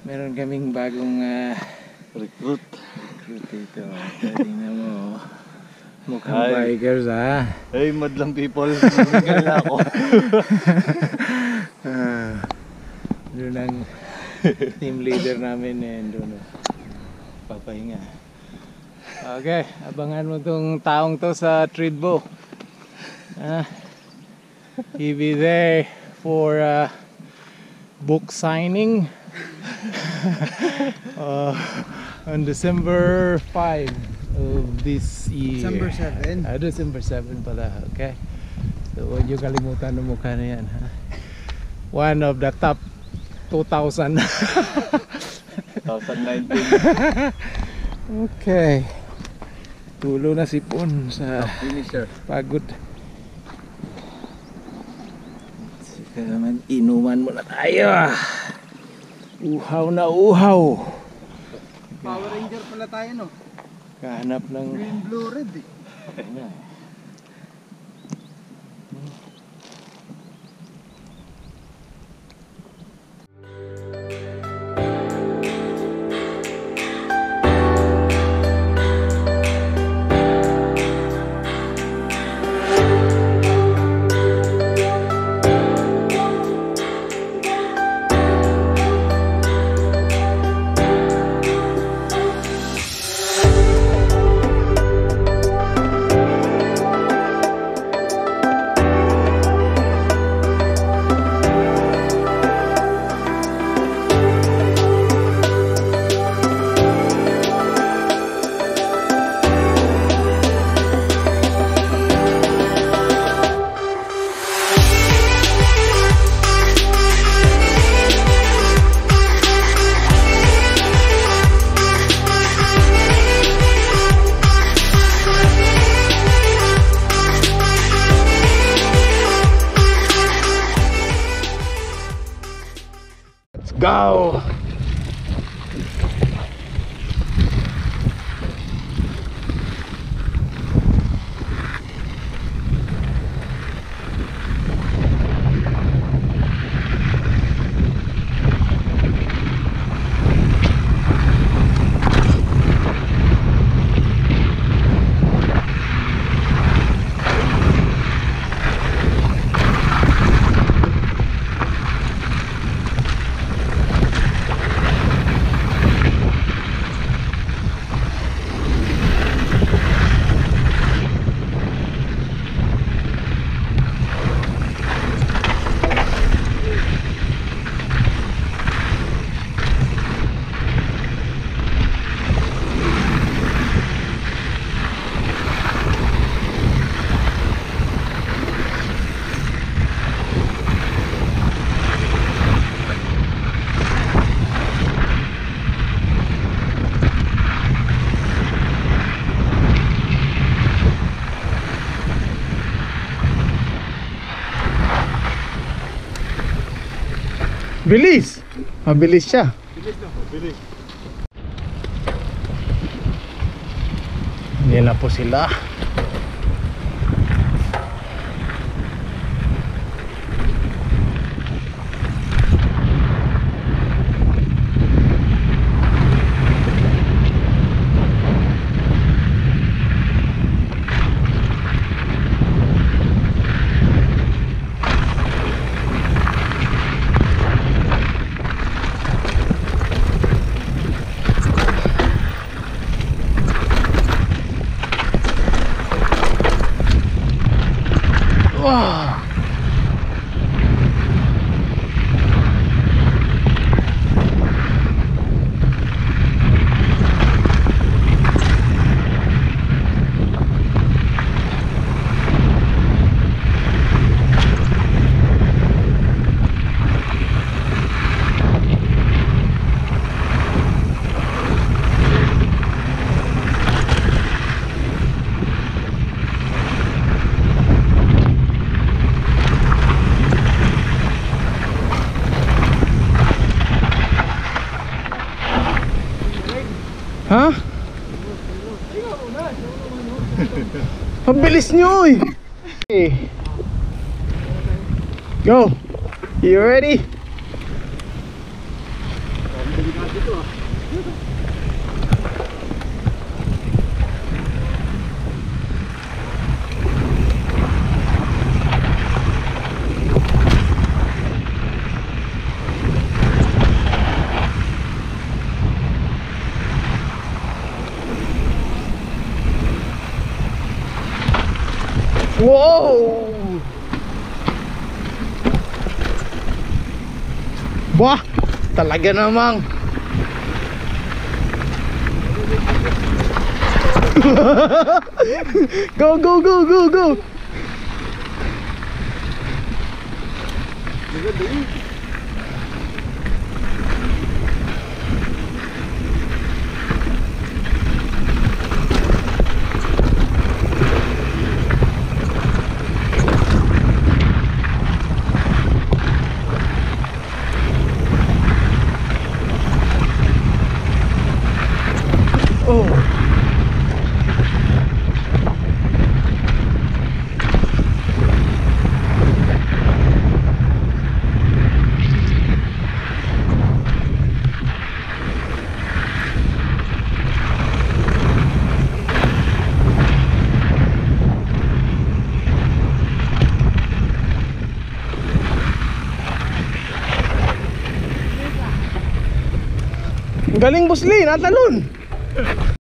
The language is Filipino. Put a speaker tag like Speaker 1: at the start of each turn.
Speaker 1: Meron kaming bagong
Speaker 2: recruit
Speaker 1: dito. Tingnan mo. Mukhang bikers ha.
Speaker 2: Hey madlang people, nagigil na ako.
Speaker 1: Doon ang team leader namin doon. Papahinga. Okay, abangan mo tong taong to sa Tridbo. He'll be there for book signing on December 5 of this year.
Speaker 3: December 7?
Speaker 1: December 7 pala, okay. So huwag nyo kalimutan ng mukha na yan, ha? One of the top 2000
Speaker 2: 2019.
Speaker 1: Okay. Tulo na sipon sa
Speaker 2: finisher.
Speaker 1: pagod. Sige naman, inuman muna tayo. Uhaw na uhaw.
Speaker 3: Power Ranger pala tayo, no?
Speaker 1: Kahanap ng
Speaker 3: Green, blue, red eh.
Speaker 1: go! Bilis! Mabilis siya.
Speaker 2: Bilis na po, bilis.
Speaker 1: Hindi na po sila. Wow. Ha? Ang bilis nyo eh. Okay. Go. You ready?
Speaker 3: dito ah.
Speaker 1: Wow! Wah, talaga namang. Go, go, go, go, go. Oh. Galing Boss Lee, natalon.